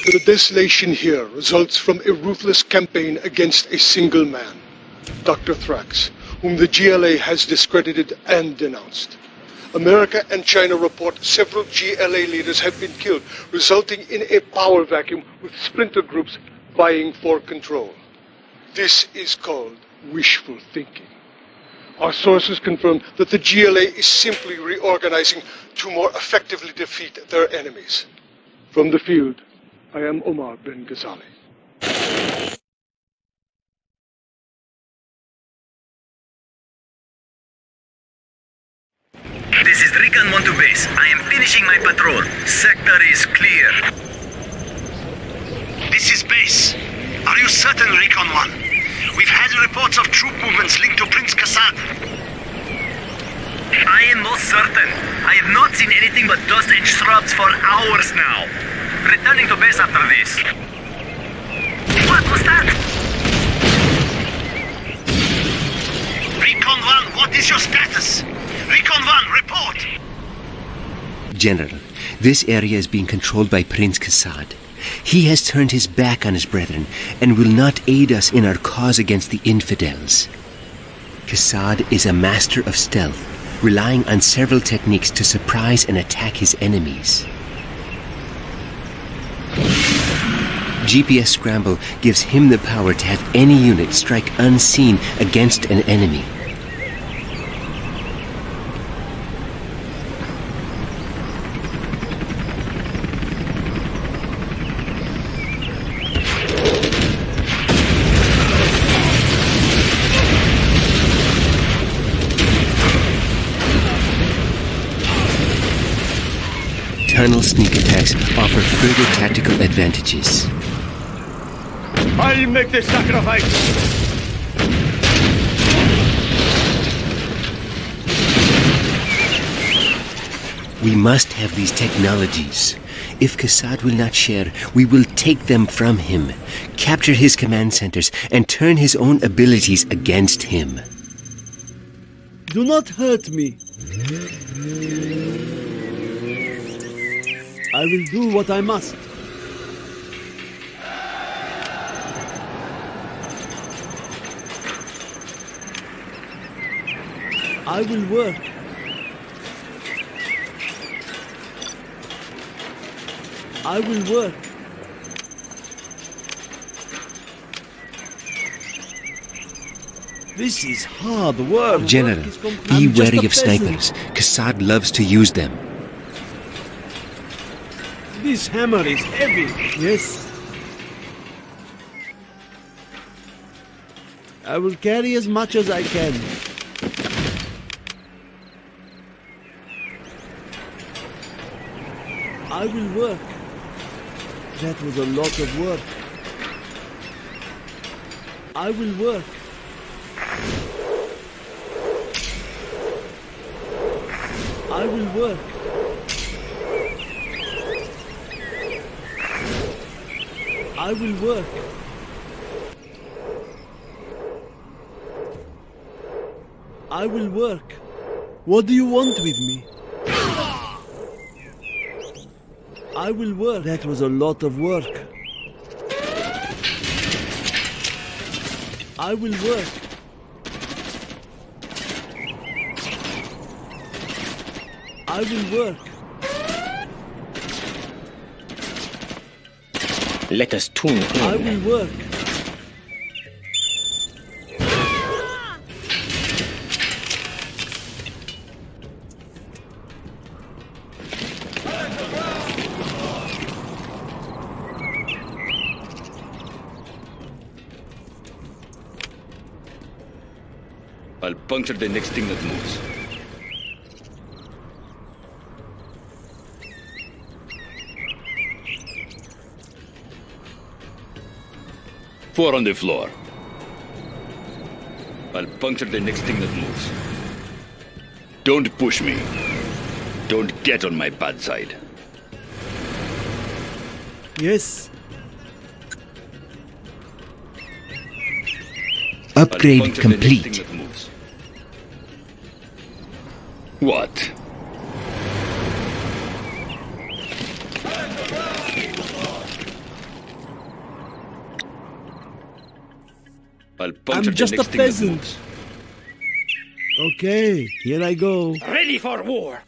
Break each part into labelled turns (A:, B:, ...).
A: The desolation here results from a ruthless campaign against a single man, Dr. Thrax, whom the GLA has discredited and denounced. America and China report several GLA leaders have been killed, resulting in a power vacuum with splinter groups vying for control. This is called wishful thinking. Our sources confirm that the GLA is simply reorganizing to more effectively defeat their enemies. From the field, I am Omar Ben Ghazali.
B: This is Recon 1 to base. I am finishing my patrol. Sector is clear.
C: This is base. Are you certain, Recon 1? We've had reports of troop movements linked to Prince Kassad.
B: I am most certain. I have not seen anything but dust and shrubs for hours now. Returning to base after this. What was that?
C: Recon 1, what is your status? Recon 1, report!
D: General, this area is being controlled by Prince Kassad. He has turned his back on his brethren and will not aid us in our cause against the infidels. Kassad is a master of stealth, relying on several techniques to surprise and attack his enemies. GPS scramble gives him the power to have any unit strike unseen against an enemy. Tunnel sneak attacks offer further tactical advantages.
E: I'll make the sacrifice!
D: We must have these technologies. If Kassad will not share, we will take them from him, capture his command centers, and turn his own abilities against him.
F: Do not hurt me. I will do what I must. I will work. I will work. This is hard work.
D: General, be wary of snipers. Kassad loves to use them.
F: This hammer is heavy. Yes. I will carry as much as I can. I will work. That was a lot of work. I will work. I will work. I will work. I will work. What do you want with me? I will work. That was a lot of work. I will work. I will work.
G: Let us tune in.
F: I will work.
H: I'll puncture the next thing that moves. Four on the floor. I'll puncture the next thing that moves. Don't push me. Don't get on my bad side.
F: Yes.
D: Upgrade complete.
H: What? I'll puncture
F: I'm just
H: the
F: a
H: next thing that
F: peasant.
H: moves.
F: Okay, here I go.
E: Ready for war.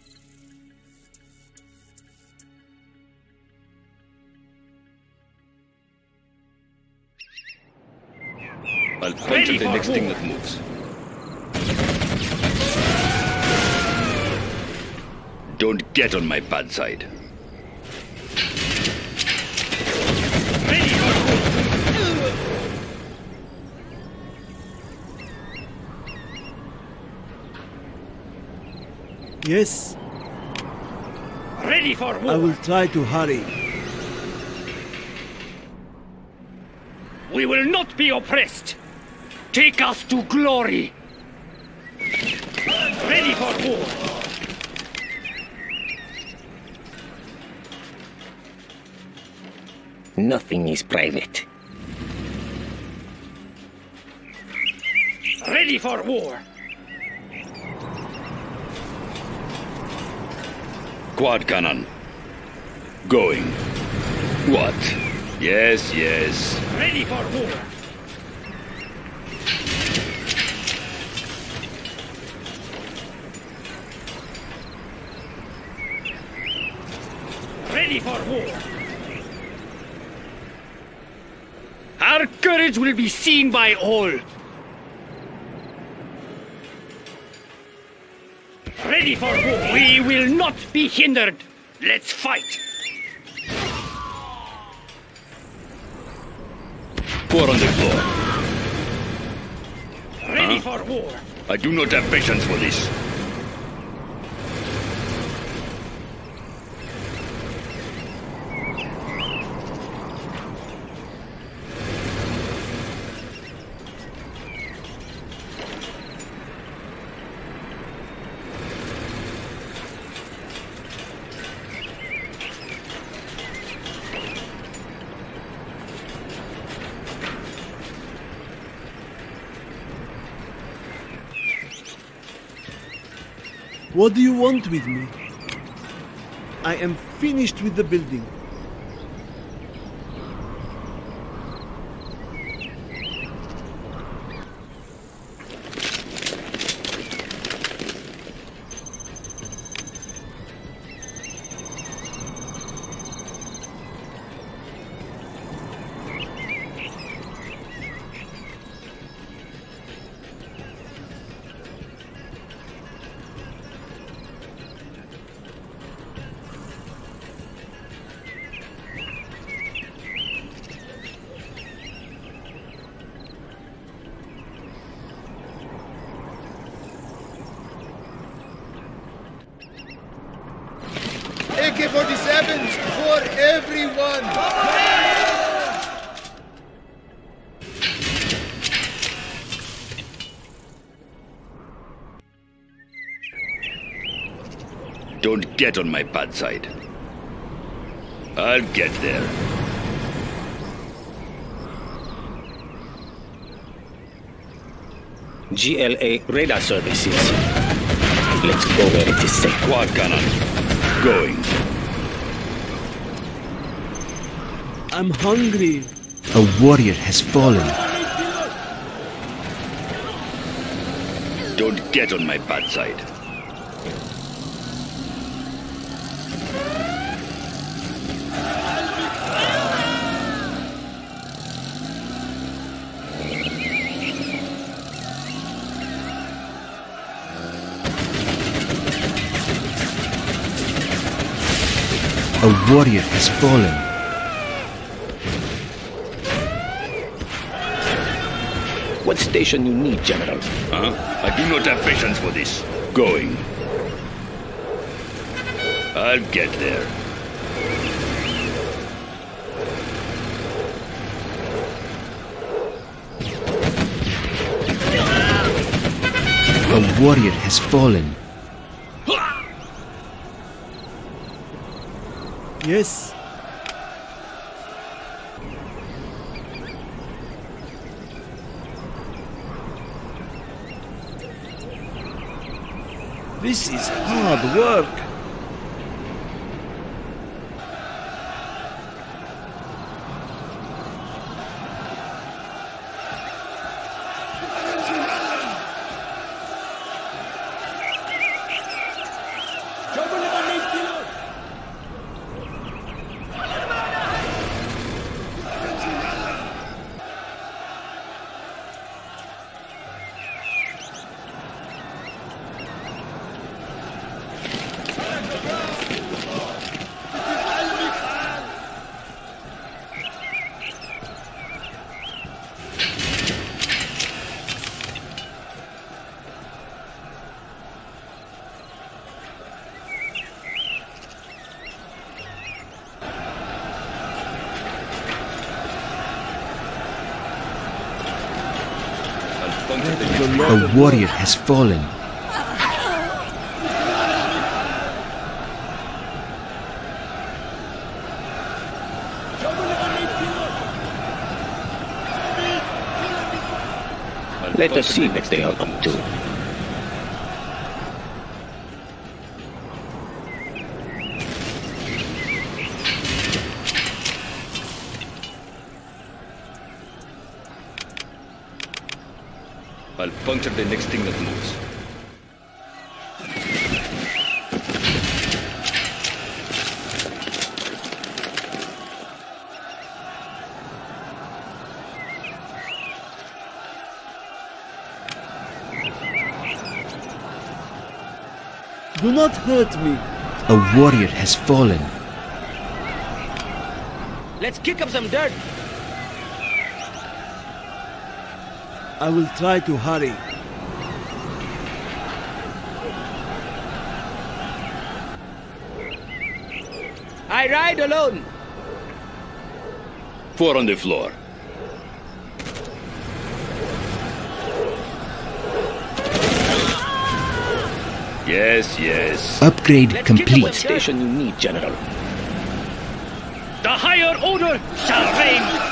H: I'll puncture the next thing that moves. Don't get on my bad side.
E: Ready for war.
F: Yes,
E: Ready for war.
F: I will try to hurry.
E: We will not be oppressed. Take us to glory. Ready for war.
G: Nothing is private.
E: Ready for war.
H: Quad cannon. Going. What? Yes, yes.
E: Ready for war. Ready for war. Our courage will be seen by all. Ready for war. We will not be hindered. Let's fight.
H: Pour on the floor.
E: Ready for war.
H: I do not have patience for this.
F: What do you want with me? I am finished with the building.
I: AK-47s for everyone!
H: Don't get on my bad side. I'll get there.
G: GLA radar services. Let's go where it is safe.
H: Quad cannon. Going.
F: I'm hungry.
D: A warrior has fallen.
H: Don't get on my bad side.
D: A warrior has fallen.
G: What station you need, General?
H: I do not have patience for this. Going. I'll get there.
D: A warrior has fallen.
F: Yes. This is hard work.
D: A warrior has fallen.
G: Let us see what they are up to.
H: I'll puncture the next thing that moves.
F: Do not hurt me.
D: A warrior has fallen.
E: Let's kick up some dirt.
F: I will try to hurry.
E: I ride alone.
H: 4 on the floor. Yes, yes.
D: Upgrade
E: Let's kick up
D: complete.
E: what
G: Station you need, General.
E: The higher order shall reign.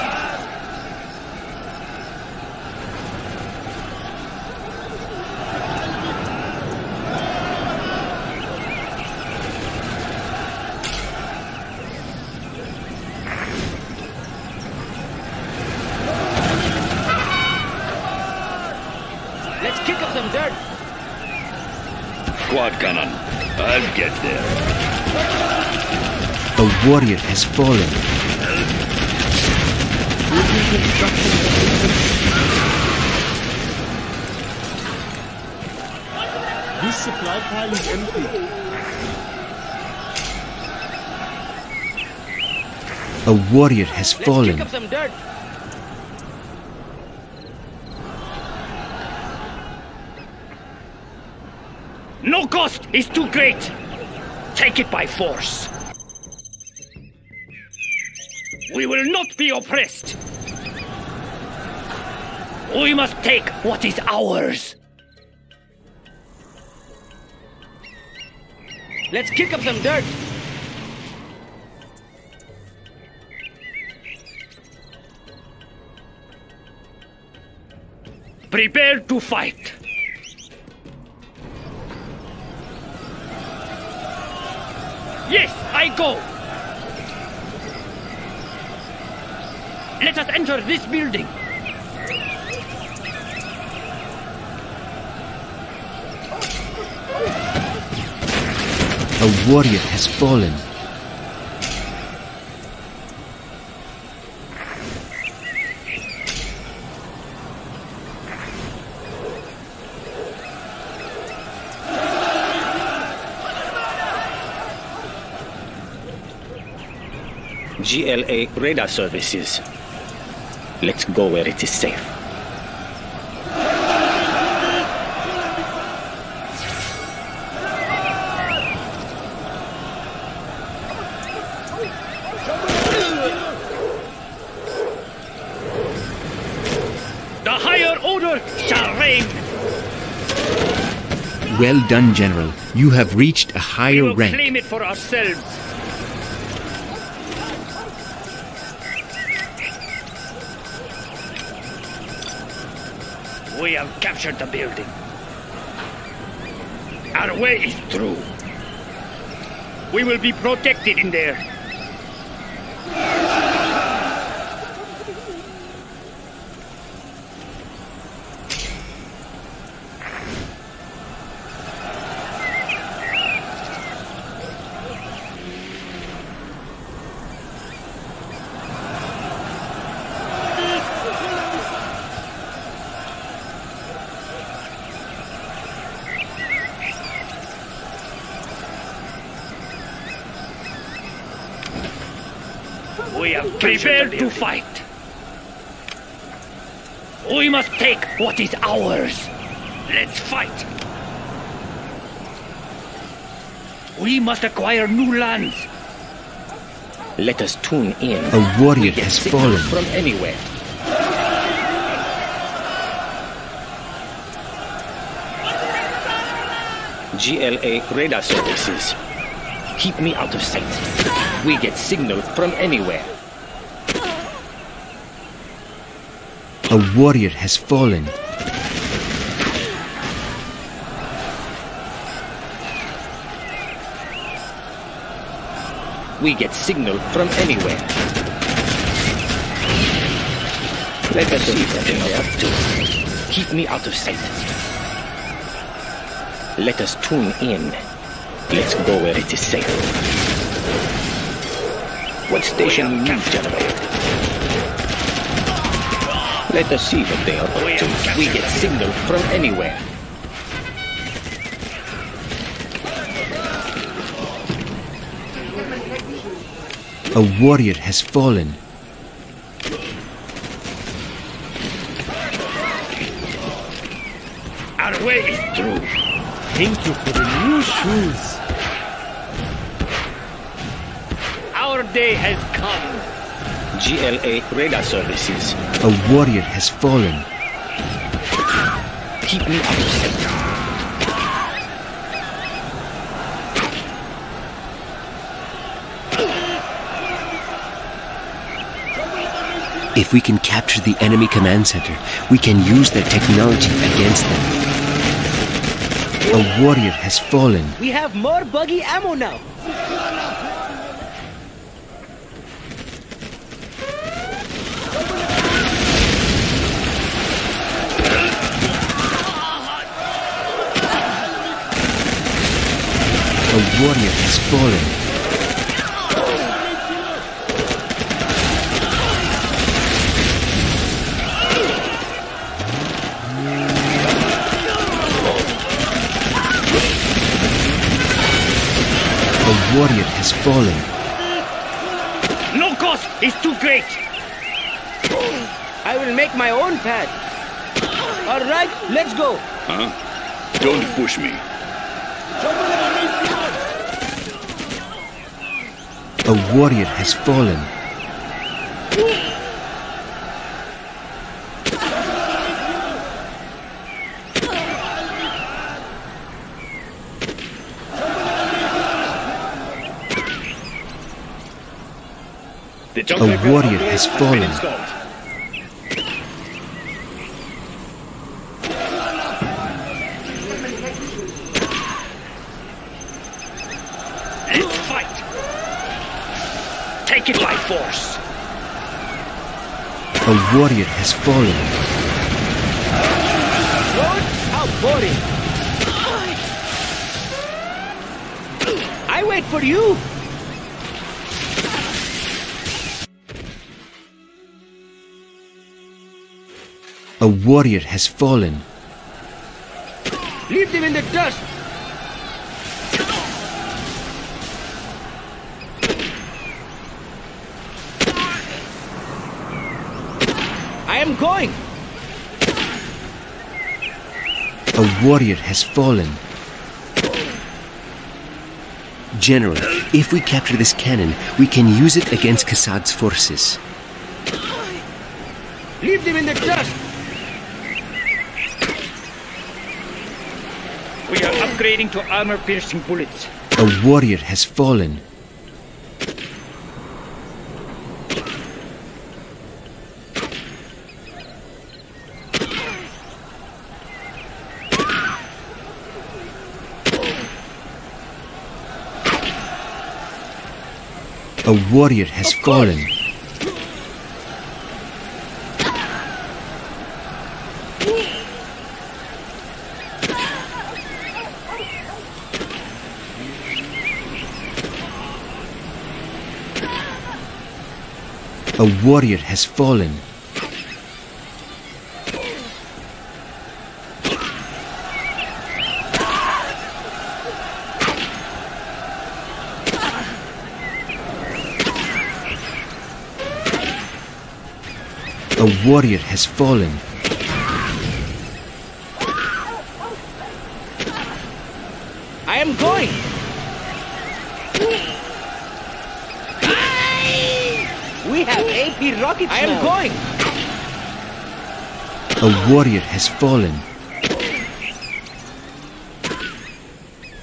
E: Let's kick up some dirt.
H: Quad cannon. I'll get there.
D: A warrior has fallen.
F: This supply pile is empty.
D: A warrior has
E: Let's
D: fallen.
E: kick up some dirt. No cost is too great. Take it by force. We will not be oppressed. We must take what is ours. Let's kick up some dirt. Prepare to fight. Yes, I go. Let us enter this building.
D: A warrior has fallen.
G: GLA radar services. Let's go where it is safe.
E: The higher order shall reign.
D: Well done, General. You have reached a
E: We
D: higher
E: will
D: rank.
E: claim it for ourselves. We have captured the building. Our way is through. We will be protected in there. We have prepared to fight. We must take what is ours. Let's fight. We must acquire new lands.
G: Let us tune in.
D: A warrior
G: Get
D: has
G: signals
D: fallen.
G: from anywhere. GLA radar services. Keep me out of sight. We get signal from anywhere.
D: A warrior has fallen.
G: We get signal from anywhere. Let us see what they are up to. Keep me out of sight. Let us tune in. Let's go where it is safe. What station we need, gentlemen? Let us see what they are up to. We get signal from anywhere.
D: A warrior has fallen.
E: Our way is through.
F: Thank you for the new shoes.
E: Our day has come.
G: GLA radar services.
D: A warrior has fallen.
G: Keep me out of sight.
D: If we can capture the enemy command center, we can use their technology against them. A warrior has fallen.
J: We have more buggy ammo now.
D: A warrior has fallen. A warrior has fallen.
E: No cost is too great.
J: I will make my own pad. All right, let's go.
H: Huh? Don't push me.
D: A warrior has fallen. A warrior has fallen.
E: Let's fight. Take it by force.
D: A warrior has fallen.
J: Lord, how boring. I wait for you.
D: A warrior has fallen.
J: Leave them in the dust. I am going.
D: A warrior has fallen. General, if we capture this cannon, we can use it against Kassad's forces.
J: Leave them in the dust.
E: We are upgrading to armor-piercing bullets.
D: A warrior has fallen. A warrior has fallen. A warrior has fallen. A warrior has fallen.
J: I am going. We have AP rockets. I am going.
D: A warrior has fallen.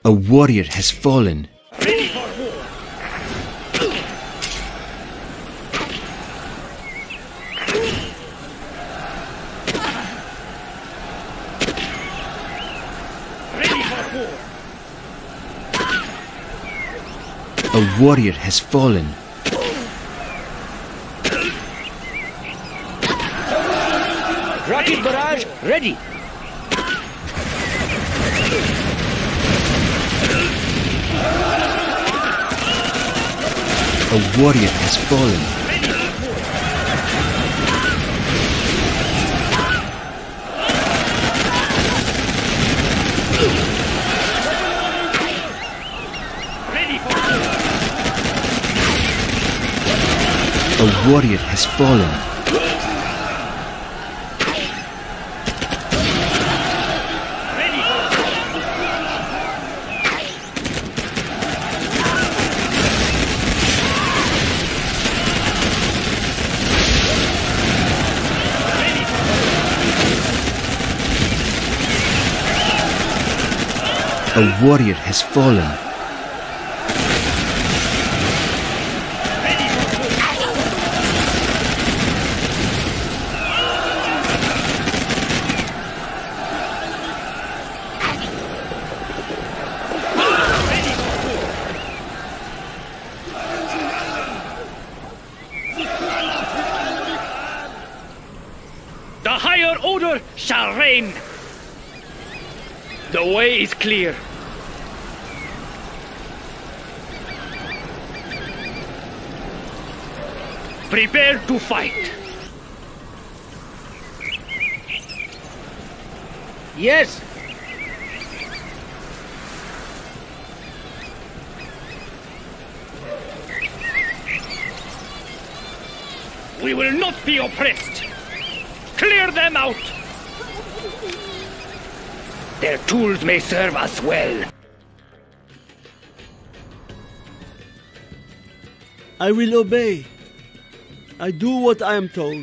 D: A warrior has fallen.
E: Ready for war. Ready for war.
D: A warrior has fallen.
J: Rocket barrage ready.
D: A warrior has fallen.
E: Ready for war.
D: A warrior has fallen.
E: Ready for war.
D: A warrior has fallen.
E: The higher order shall reign. The way is clear. Prepare to fight.
J: Yes.
E: We will not be oppressed. Clear them out. Their tools may serve us well.
F: I will obey. I do what I am told.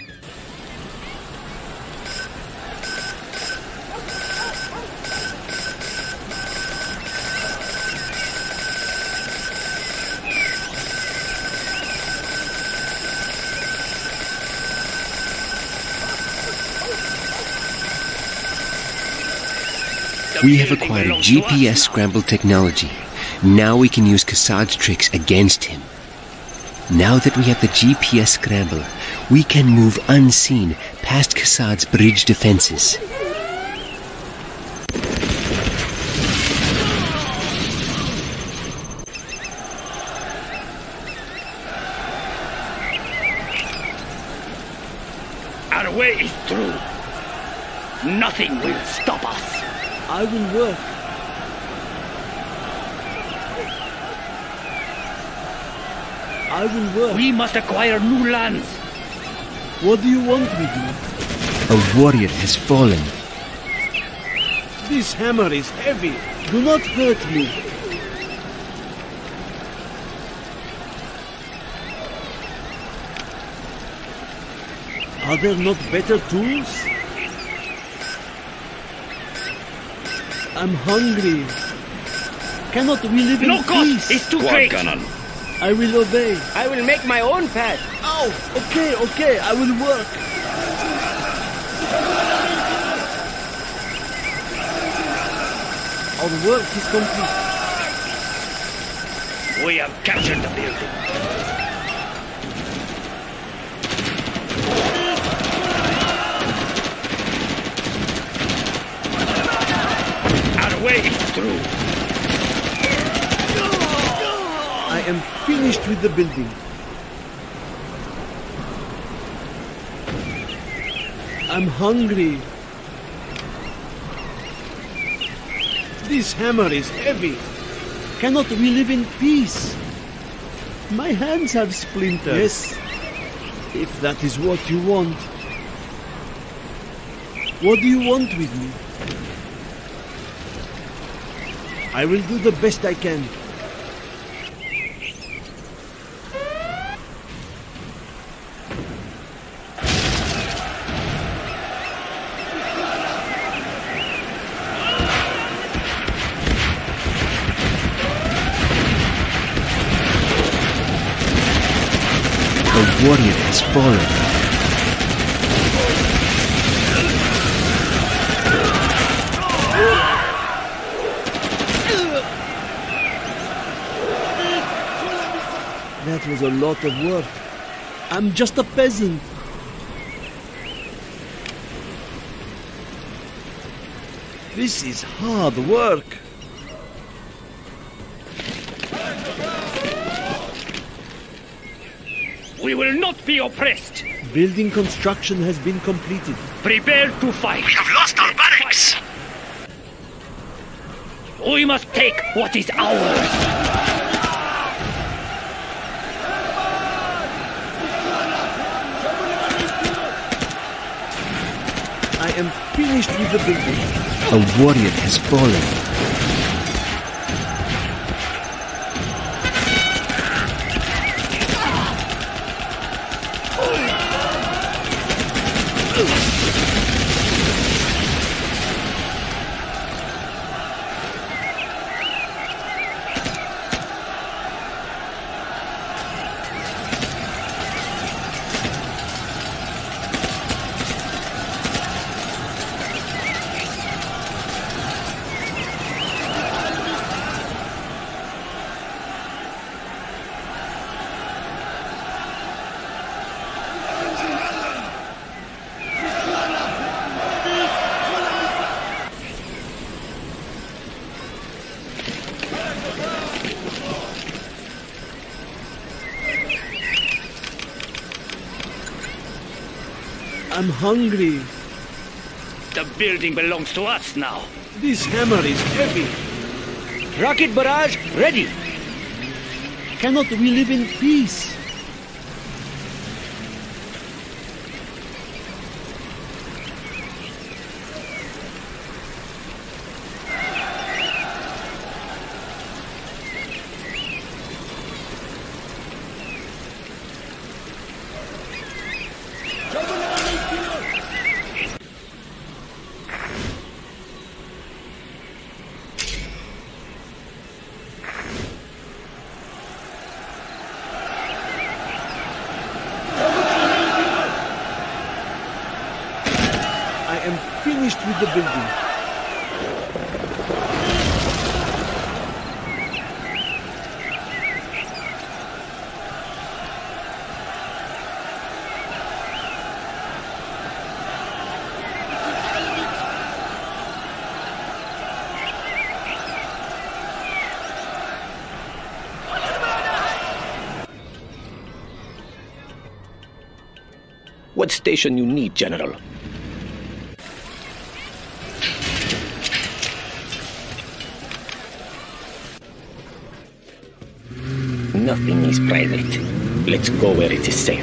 D: We have acquired GPS scramble technology. Now we can use Kassad's tricks against him. Now that we have the GPS scramble, we can move unseen past Kassad's bridge defenses.
E: Our way is through. Nothing will stop us.
F: I will work. I will work.
E: We must acquire new lands.
F: What do you want me to do?
D: A warrior has fallen.
F: This hammer is heavy. Do not hurt me. Are there not better tools? I'm hungry. Cannot we live in
E: No cost
F: peace?
E: is too
H: Quad
E: great.
H: cannon.
F: I will obey.
J: I will make my own path.
F: Ow! Okay, I will work. Our work is complete.
E: We have captured the building. Our way is through.
F: I am finished with the building. I'm hungry. This hammer is heavy. Cannot we live in peace? My hands have splintered. Yes, if that is what you want. What do you want with me? I will do the best I can.
D: warrior has fallen.
F: That was a lot of work. I'm just a peasant. This is hard work.
E: We will not be oppressed.
F: Building construction has been completed.
E: Prepare to fight.
C: We have lost our barracks.
E: We must take what is ours.
F: I am finished with the building.
D: A warrior has fallen.
F: I'm hungry.
E: The building belongs to us now.
F: This hammer is heavy.
J: Rocket barrage ready.
F: Cannot we live in peace? I am finished with the building.
G: What station you need, General? Nothing is private. Let's go where it is safe.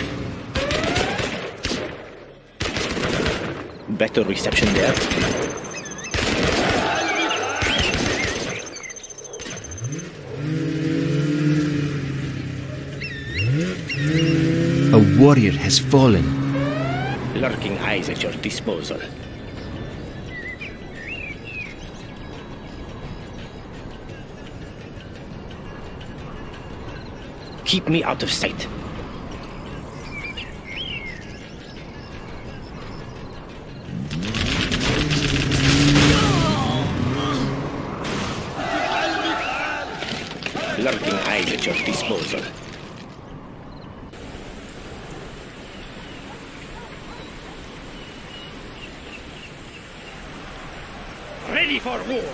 G: Better reception there.
D: A warrior has fallen.
G: Lurking eyes at your disposal. Keep me out of sight. Lurking eyes at your disposal.
E: Ready for war.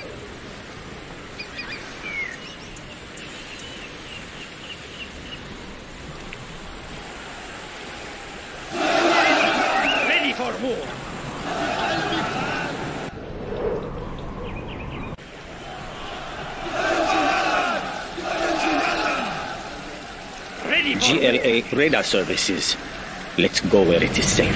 E: Ready for war. Ready for
G: GLA radar services. Let's go where it is safe.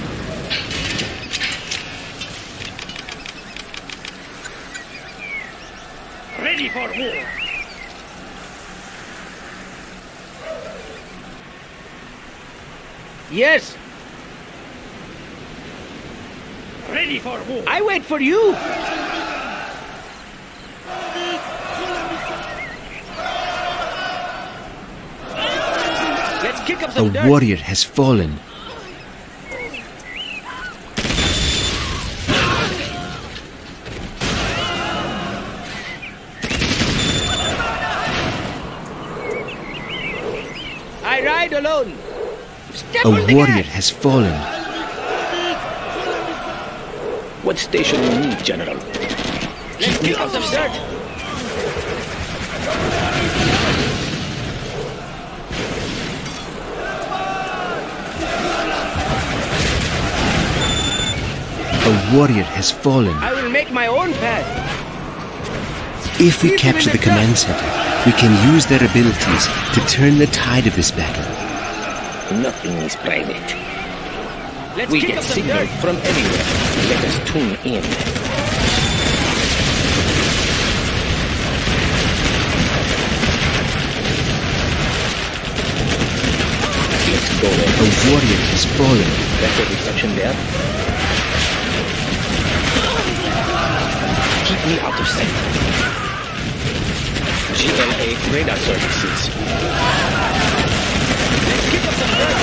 E: Ready for war.
J: Yes,
E: Ready for war.
J: I wait for you. Let's kick up some dirt.
D: A warrior has fallen.
J: I ride alone. Step
D: A
J: on the
D: warrior
J: gas.
D: has fallen.
G: What station you need, General?
J: Let's kick up some dirt.
D: A warrior has fallen.
J: I will make my own path.
D: If we capture the command center, we can use their abilities to turn the tide of this battle.
G: Nothing is private.
J: Let's
G: We
J: kick
G: get
J: up some
G: signal
J: dirt.
G: from anywhere. Let us tune in. Let's go
D: A
G: in.
D: warrior has fallen.
G: Better reception there. Keep me out of sight. GLA radar services.
J: Let's kick up some dirt.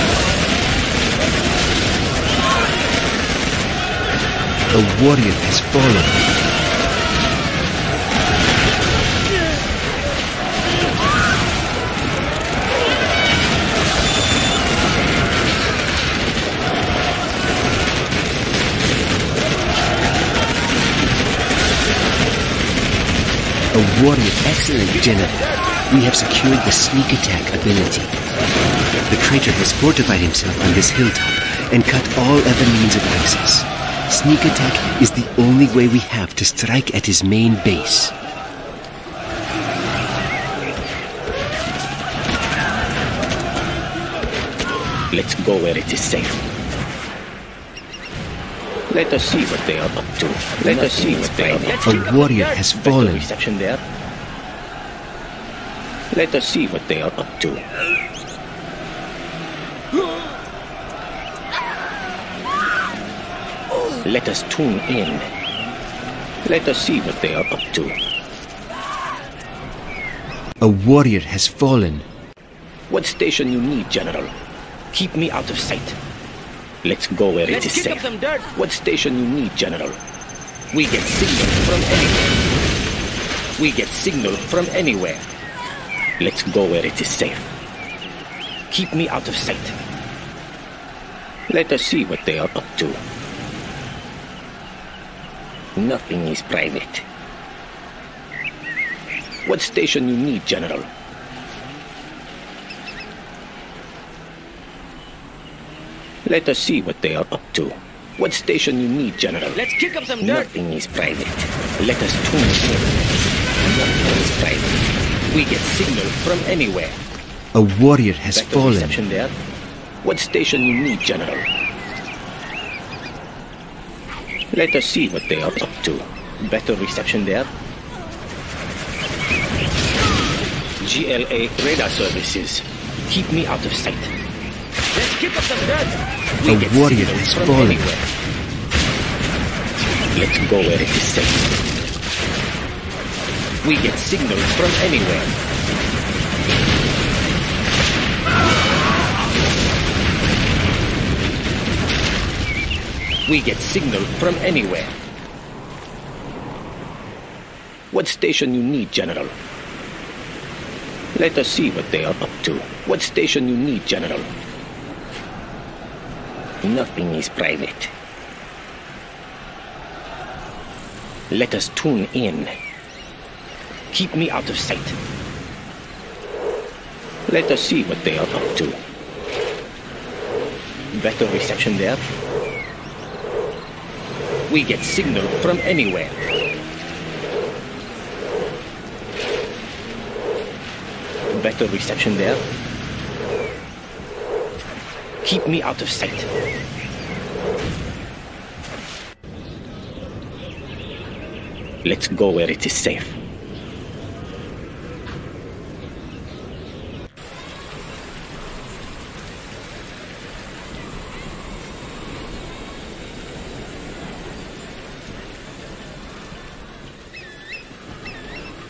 D: A warrior has fallen. A warrior, excellent, General. We have secured the sneak attack ability. The traitor has fortified himself on this hilltop and cut all other means of access. Sneak attack is the only way we have to strike at his main base.
G: Let's go where it is safe. Let us see what they are up to. Let us see what they are up to.
D: A warrior has
G: Better
D: fallen.
G: reception there. Let us see what they are up to. Let us tune in. Let us see what they are up to.
D: A warrior has fallen.
G: What station you need, General? Keep me out of sight. Let's go where it
J: Let's
G: is
J: kick
G: safe.
J: up some dirt.
G: What station you need, General? We get signal from anywhere. We get signal from anywhere. Let's go where it is safe. Keep me out of sight. Let us see what they are up to. Nothing is private. What station you need, General? Let us see what they are up to. What station you need, General?
J: Let's kick up some dirt.
G: Nothing is private. Let us tune in. Nothing is private. We get signal from anywhere.
D: A warrior has
G: Better
D: fallen.
G: reception there. What station you need, General? Let us see what they are up to. Better reception there. GLA radar services. Keep me out of sight.
J: Let's kick up some dirt.
G: We
D: A
G: get
D: warrior
G: signal
D: has
G: from
D: fallen.
G: anywhere. Let's go where it is safe. We get signal from anywhere. We get signal from anywhere. What station you need, General? Let us see what they are up to. What station you need, General? Nothing is private. Let us tune in. Keep me out of sight. Let us see what they are up to. Better reception there. We get signal from anywhere. Better reception there. Keep me out of sight. Let's go where it is safe.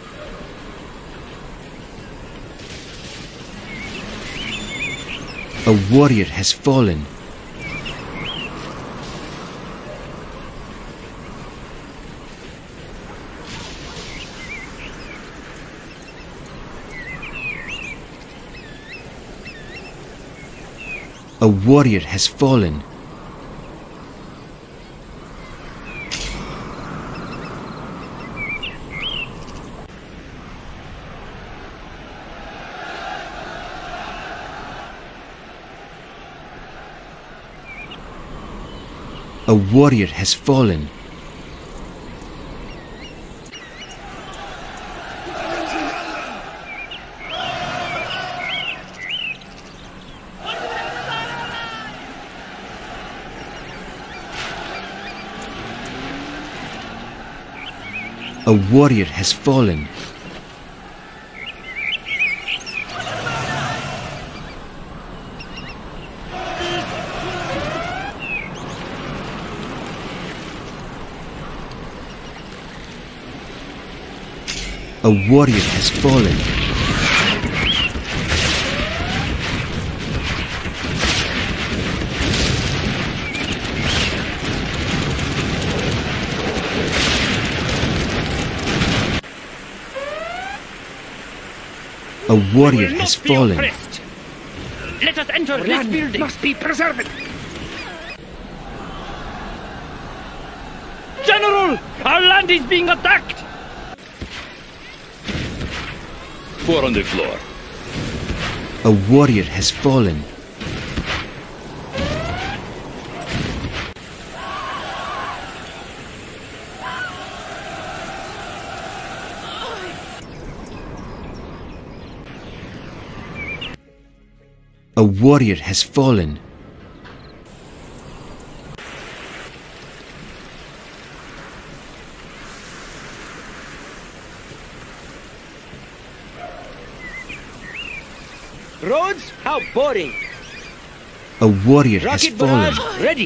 D: A A warrior has fallen. A warrior has fallen. A warrior has fallen. A warrior has fallen. A warrior has fallen. A warrior has fallen.
E: Let us enter this building.
J: Must be preserved.
E: General, our land is being attacked.
H: Four on the floor.
D: A warrior has fallen. A warrior has fallen.
J: Roads? How boring.
D: A warrior has
J: Rocket
D: fallen.
J: barrage ready.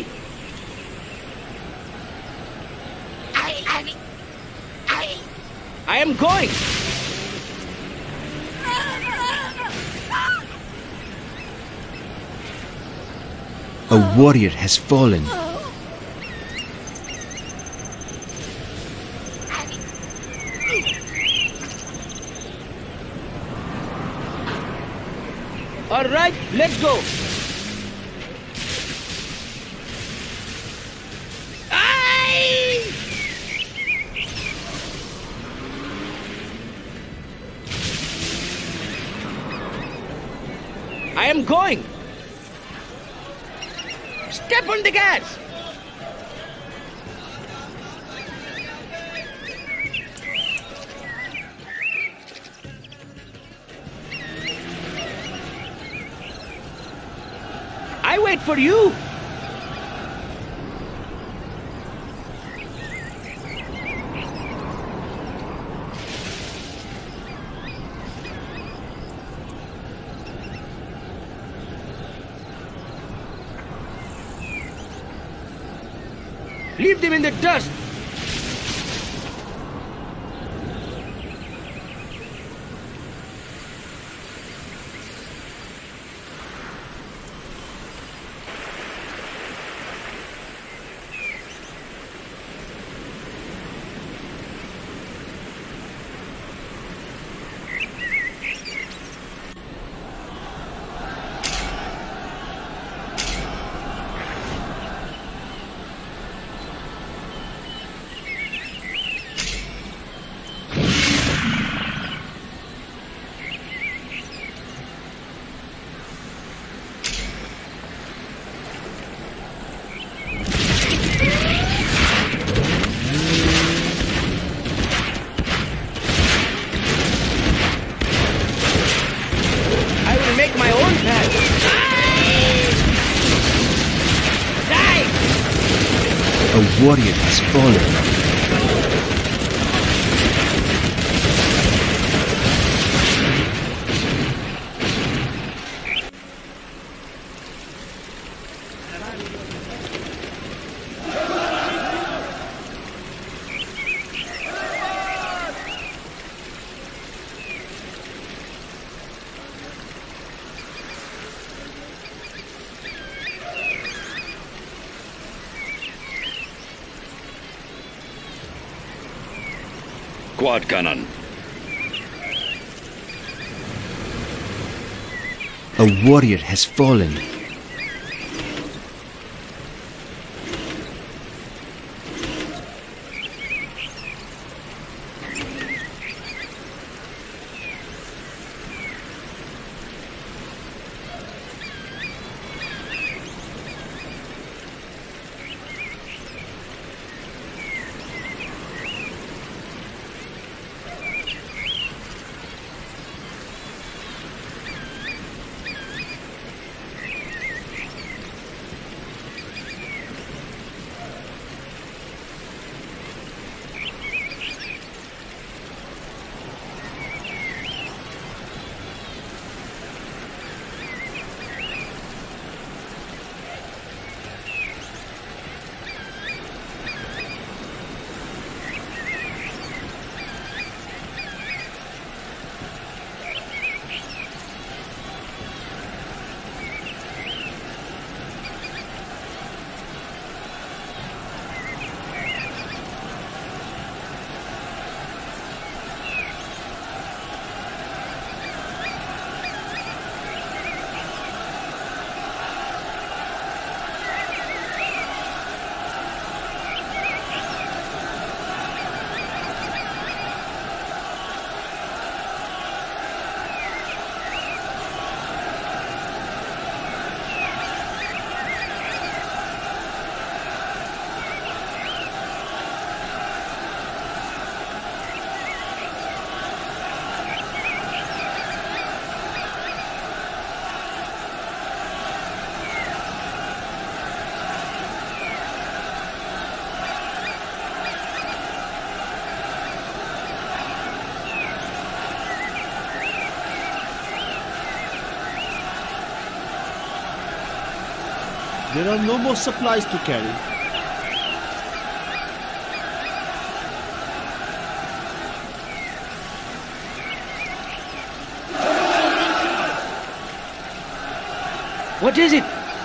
J: I am going.
D: A warrior has fallen.
J: All right, let's go. I am going. Step on the gas. I wait for you. Leave them in the dust. My own path. Die!
D: A warrior has fallen.
H: Quad cannon.
D: A warrior has fallen.
F: There are no more supplies to carry.
J: What is it?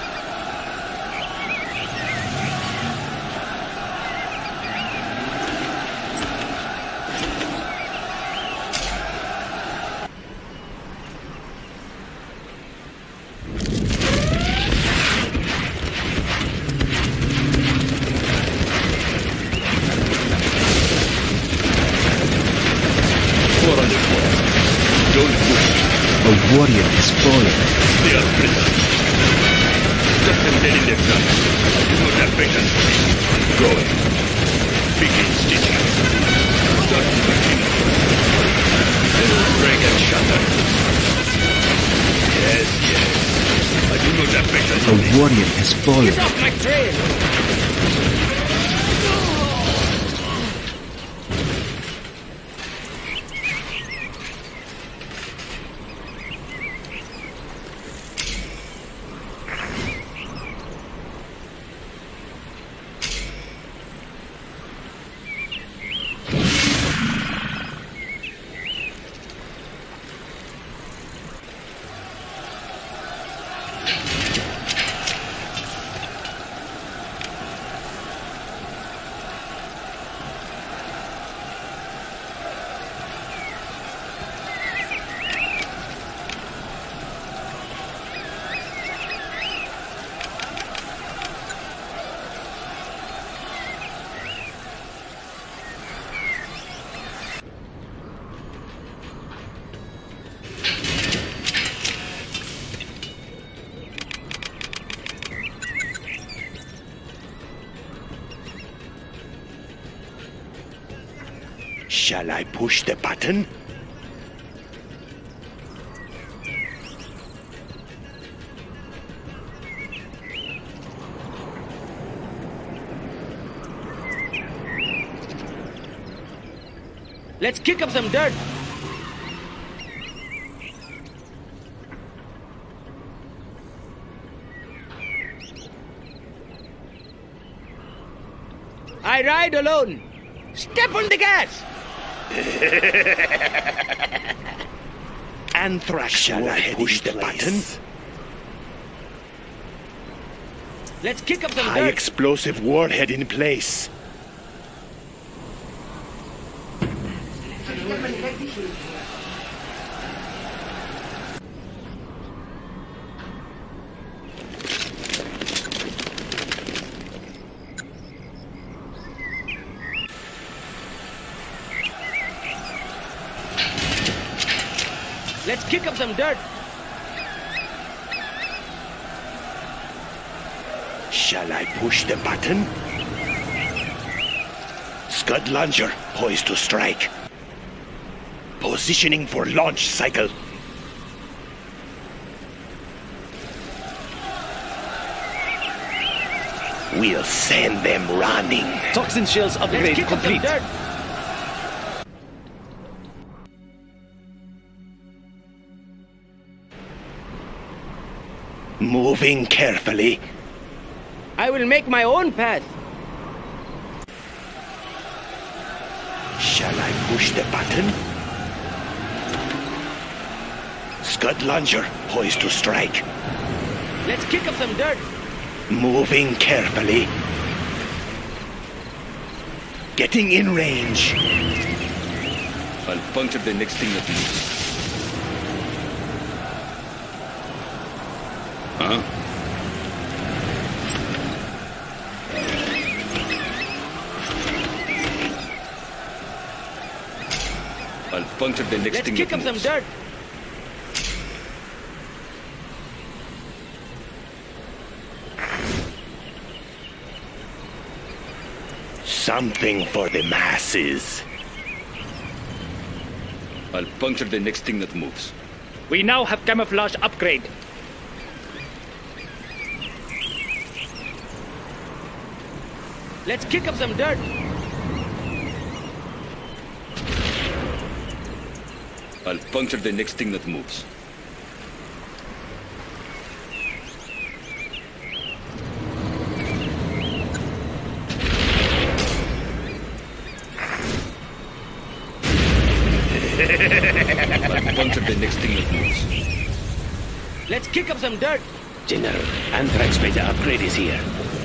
D: A warrior has fallen.
H: They are prisoners. Let them dead in their tracks. I do not have patience. Go in. Begin stitching. Start stitching. They will break and shatter. Yes, yes. I do not have patience.
D: A warrior has fallen.
J: Get off my trail!
C: Shall I push the button?
J: Let's kick up some dirt. I ride alone. Step on the gas.
C: Anthrax. Shall I push the button?
J: Let's kick up some
C: High
J: dirt.
C: explosive warhead in place.
J: Let's kick up some dirt.
C: Shall I push the button? Scud launcher poised to strike. Positioning for launch cycle. We'll send them running.
G: Toxin shells upgrade complete.
C: Moving carefully.
J: I will make my own path.
C: Shall I push the button? Scud launcher poised to strike.
J: Let's kick up some dirt.
C: Moving carefully. Getting in range.
H: I'll puncture the next thing that moves. Huh? I'll puncture the next thing that moves.
J: Let's kick up some dirt.
C: Something for the masses.
H: I'll puncture the next thing that moves.
E: We now have camouflage upgrade.
J: Let's kick up some dirt.
H: I'll puncture the next thing that moves. I'll puncture the next thing that moves.
J: Let's kick up some dirt.
G: General, Anthrax beta upgrade is here.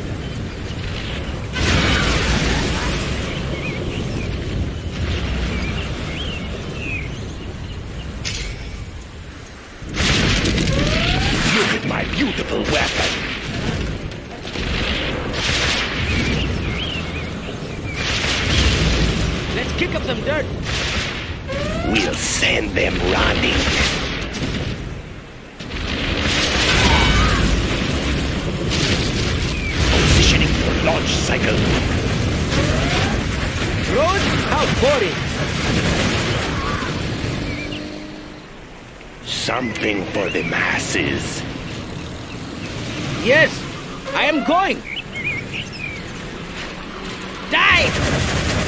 C: Look at my beautiful weapon.
J: Let's kick up some dirt.
C: We'll send them running. Positioning for launch cycle.
J: Road? How boring.
C: Something for the masses.
J: Yes, I am going. Die!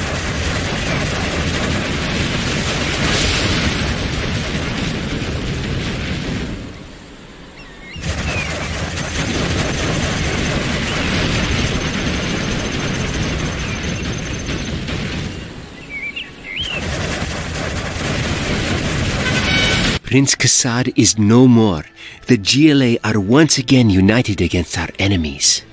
D: Prince Kassad is no more. The GLA are once again united against our enemies.